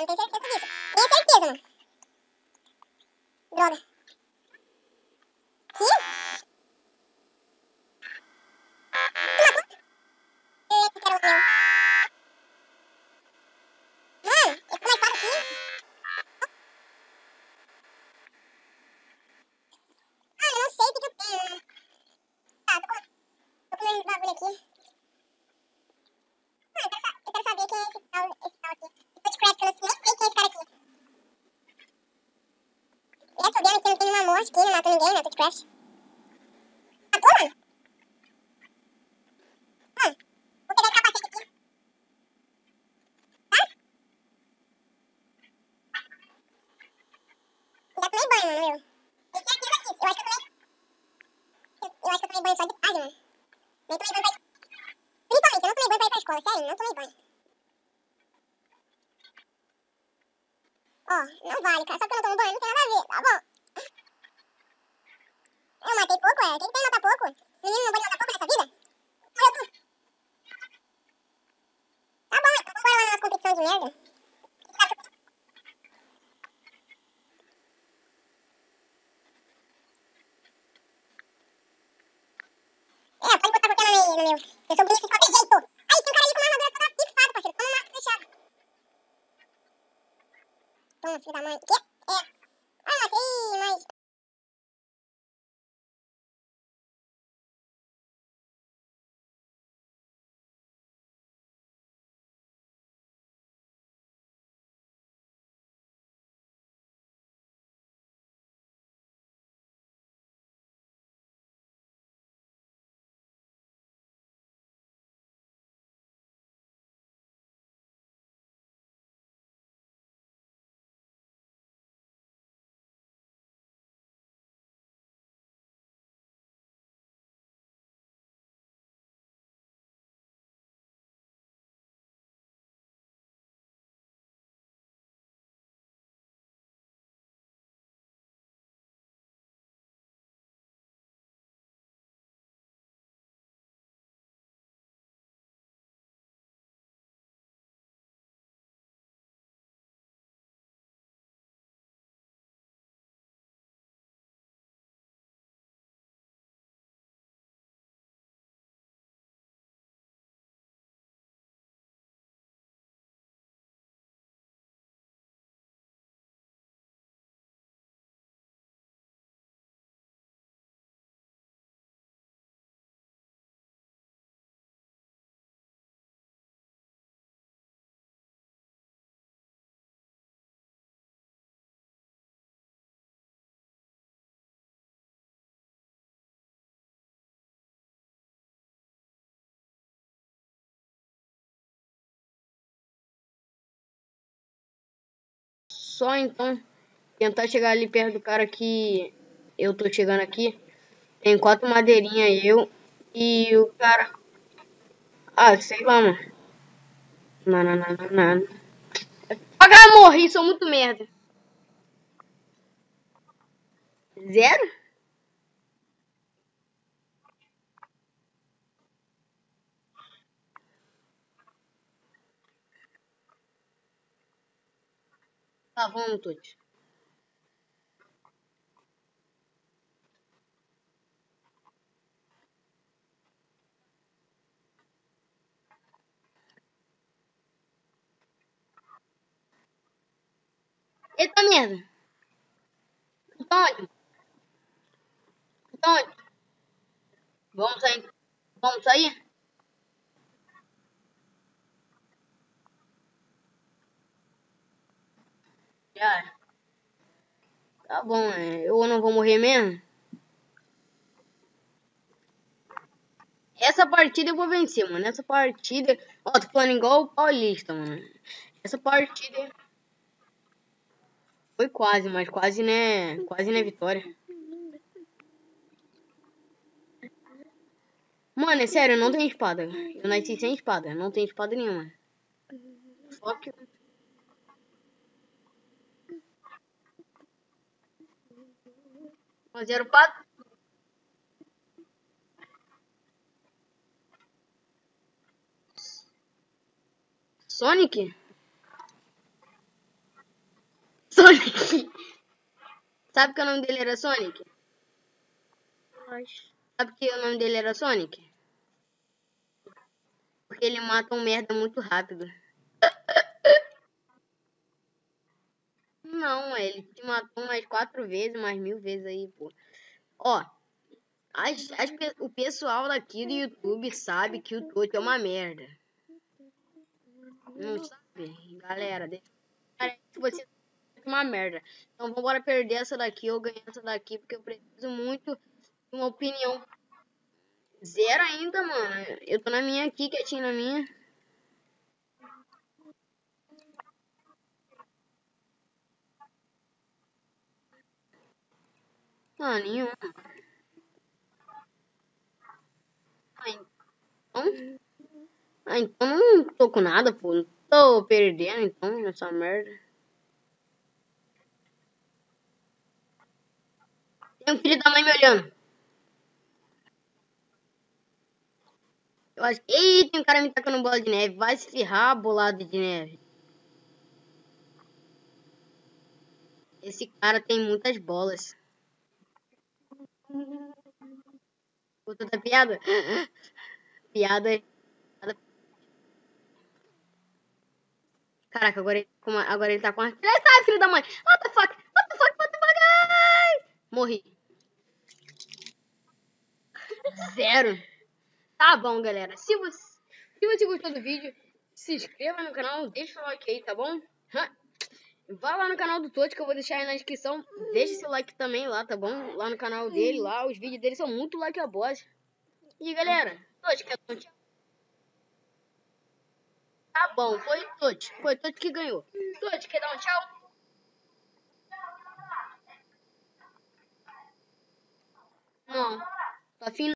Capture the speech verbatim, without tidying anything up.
não tenho certeza disso. Tenho certeza, mano. Droga. Que? Tu matou? Eu quero o meu. Mano, eu tô mais fácil aqui. Ah, eu não sei o que que eu tenho, mano. Tá, tô com, tô com meu bagulho aqui. Ah, eu quero, sa eu quero saber quem é esse tal, esse tal aqui. Depois de craft, eu nem sei quem é esse cara aqui. E eu tô vendo que não tem nenhuma morte aqui, não matou ninguém, né? Tô de craft. Matou, mano? Mano, vou pegar esse capacete aqui. Tá? Já tomei banho, mano, eu. Tenho certeza disso. Eu acho que eu tomei... Eu, eu acho que eu tomei banho só de tarde, mano. Nem tomei banho pra... Principalmente, eu não tomei banho pra ir pra escola, sério, não tomei banho. Ó, não vale, cara. Só porque eu não tomo banho não tem nada a ver, tá bom? Eu matei pouco, é. Quem tem matar pouco? Menino não pode matar pouco nessa vida? Morreu tudo. Tá bom, então bora lá na nossa competição de merda. É, pode botar qualquer nome aí no meu. Eu sou bonito de qualquer jeito. Aí, tem um cara ali com uma armadura toda fixada, parceiro. Toma uma fechada. Toma, filho da mãe. Que? É. Ah, matei, mas... Só então tentar chegar ali perto do cara que eu tô chegando aqui. Tem quatro madeirinhas eu e o cara. Ah, sei lá, mano. Não, não, não, não, não. Ah, morri, sou muito merda. Zero? Tá, vamos todos. Eita merda. Então onde? Então onde? Vamos sair. Vamos sair? Já. Tá bom, é. Eu não vou morrer mesmo? Essa partida eu vou vencer, mano. Essa partida. Ó, tô falando igual o Paulista, mano. Essa partida foi quase, mas quase, né? Quase, né, vitória. Mano, é sério, eu não tenho espada. Eu nasci sem espada. Não tenho espada nenhuma. Só que. Mas era o pato. Sonic? Sonic. Sabe que o nome dele era Sonic? Mas... Sabe que o nome dele era Sonic? Porque ele mata um merda muito rápido. Não, ele te matou umas quatro vezes, mais mil vezes aí, pô. Ó, as, as, o pessoal daqui do YouTube sabe que o Toad é uma merda. Não sabe? Galera, deixa que você é uma merda. Então vambora perder essa daqui ou ganhar essa daqui, porque eu preciso muito de uma opinião. Zero ainda, mano. Eu tô na minha aqui, quietinho na minha. Ah, nenhum. Ah, então... Ah, então não tô com nada, pô. Não tô perdendo, então, nessa merda. Tem um filho da mãe me olhando. Eu acho que... Ih, tem um cara me tacando bola de neve. Vai se ferrar, bolado de neve. Esse cara tem muitas bolas. Outra da piada? Piada... Caraca, agora ele, agora ele tá com a... Sai, filho da mãe! What the fuck? What the fuck? What the fuck? Ai! Morri. Zero. Tá bom, galera. Se você, se você gostou do vídeo, se inscreva no canal, deixa o like aí, tá bom? Vá lá no canal do Toad, que eu vou deixar aí na descrição. Deixa seu like também lá, tá bom? Lá no canal dele, lá, os vídeos dele são muito like a boss. E galera, Toad, quer dar um tchau? Tá bom, foi o Toad. Foi o Toad que ganhou. Toad, quer dar um tchau? Não. Tá fim.